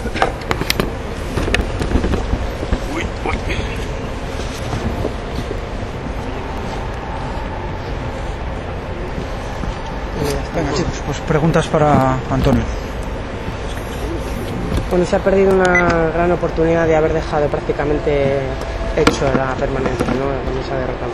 Venga, chicos, pues preguntas para Antonio. Bueno, se ha perdido una gran oportunidad de haber dejado prácticamente hecho la permanencia, ¿no? Con esa derrota.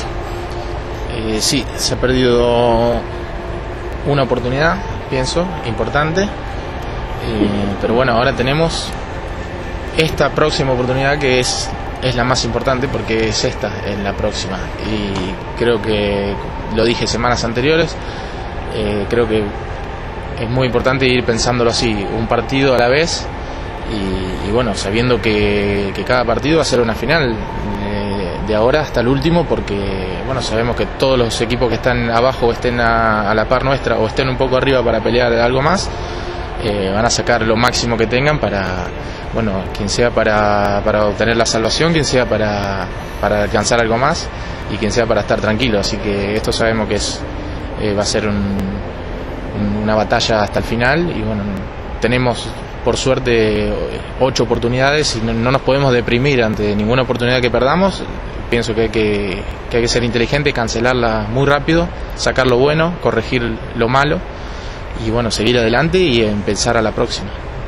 Sí, se ha perdido una oportunidad, pienso, importante. Pero bueno, ahora tenemos esta próxima oportunidad que es la más importante porque es esta, es la próxima. Y creo que, lo dije semanas anteriores, creo que es muy importante ir pensándolo así, un partido a la vez y bueno, sabiendo que cada partido va a ser una final de ahora hasta el último, porque bueno, sabemos que todos los equipos que están abajo o estén a la par nuestra o estén un poco arriba para pelear algo más, van a sacar lo máximo que tengan para, bueno, quien sea para obtener la salvación, quien sea para alcanzar algo más y quien sea para estar tranquilo. Así que esto sabemos que va a ser una batalla hasta el final y bueno, tenemos por suerte 8 oportunidades y no nos podemos deprimir ante ninguna oportunidad que perdamos. Pienso que hay que ser inteligente, cancelarla muy rápido, sacar lo bueno, corregir lo malo y bueno, seguir adelante y empezar a la próxima.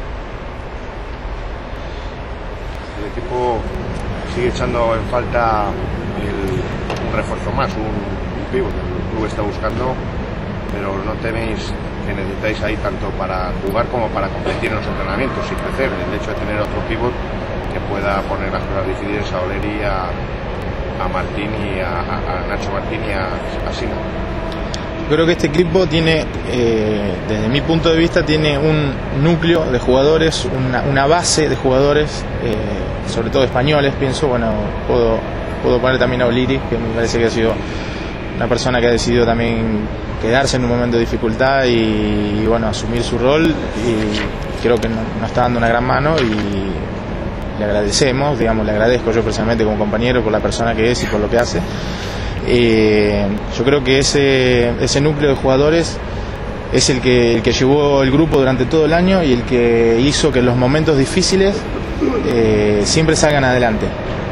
El equipo sigue echando en falta un refuerzo más, un pívot. El club está buscando, pero no tenéis que necesitáis ahí tanto para jugar como para competir en los entrenamientos y crecer. El hecho de tener otro pívot que pueda poner las cosas difíciles a Oleri, a Martín y a Nacho Martín y a Sina. Creo que este equipo tiene, desde mi punto de vista, tiene un núcleo de jugadores, una base de jugadores, sobre todo españoles, pienso. Bueno, puedo poner también a Oleri, que me parece que ha sido una persona que ha decidido también quedarse en un momento de dificultad y bueno, asumir su rol, y creo que nos está dando una gran mano y le agradecemos, digamos, le agradezco yo personalmente como compañero por la persona que es y por lo que hace. Yo creo que ese núcleo de jugadores es el que llevó el grupo durante todo el año y el que hizo que en los momentos difíciles siempre salgan adelante,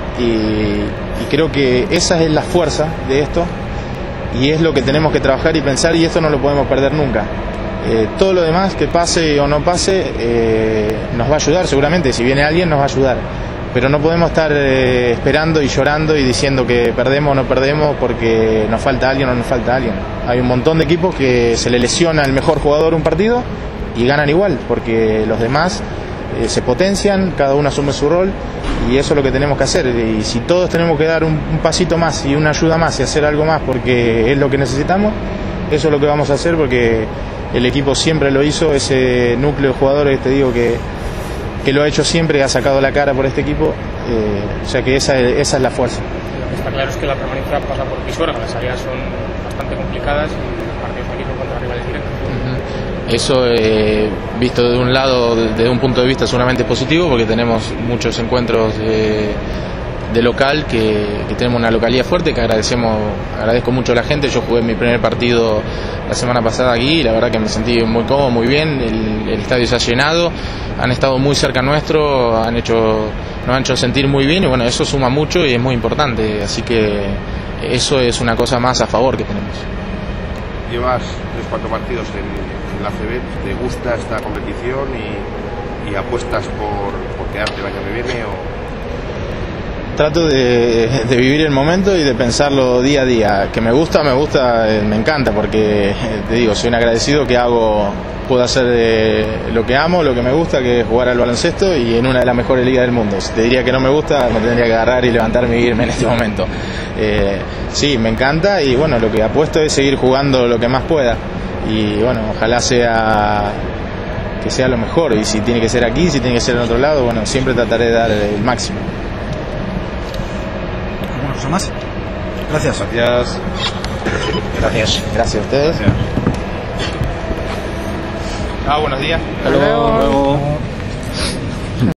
y creo que esa es la fuerza de esto y es lo que tenemos que trabajar y pensar, y esto no lo podemos perder nunca. Todo lo demás, que pase o no pase, nos va a ayudar seguramente. Si viene alguien nos va a ayudar, pero no podemos estar esperando y llorando y diciendo que perdemos o no perdemos porque nos falta alguien o nos falta alguien. Hay un montón de equipos que se le lesiona el mejor jugador un partido y ganan igual, porque los demás se potencian, cada uno asume su rol, y eso es lo que tenemos que hacer. Y si todos tenemos que dar un pasito más y una ayuda más y hacer algo más porque es lo que necesitamos, eso es lo que vamos a hacer, porque el equipo siempre lo hizo, ese núcleo de jugadores, te digo que lo ha hecho siempre, ha sacado la cara por este equipo, o sea que esa es la fuerza. Lo que está claro es que la permanencia pasa por Pisuerga, las salidas son bastante complicadas y los partidos aquí son contra rivales directos. Eso, visto de un lado, desde un punto de vista sumamente positivo, porque tenemos muchos encuentros de local, que tenemos una localidad fuerte, que agradezco mucho a la gente. Yo jugué mi primer partido la semana pasada aquí y la verdad que me sentí muy cómodo, muy bien. El estadio se ha llenado, han estado muy cerca nuestro, nos han hecho sentir muy bien, y bueno, eso suma mucho y es muy importante, así que eso es una cosa más a favor que tenemos. Llevas 3-4 partidos en la ACB, ¿te gusta esta competición y apuestas por quedarte el año que viene? Trato de vivir el momento y de pensarlo día a día. Que me gusta, me encanta, porque te digo, soy un agradecido que puedo hacer lo que amo, lo que me gusta, que es jugar al baloncesto y en una de las mejores ligas del mundo. Si te diría que no me gusta, me tendría que agarrar y levantarme y irme en este momento. Sí, me encanta, y bueno, lo que apuesto es seguir jugando lo que más pueda, y bueno, ojalá que sea lo mejor, y si tiene que ser aquí, si tiene que ser en otro lado, bueno, siempre trataré de dar el máximo. ¿Alguna cosa más? Gracias. Gracias a ustedes. Buenos días. Hasta luego.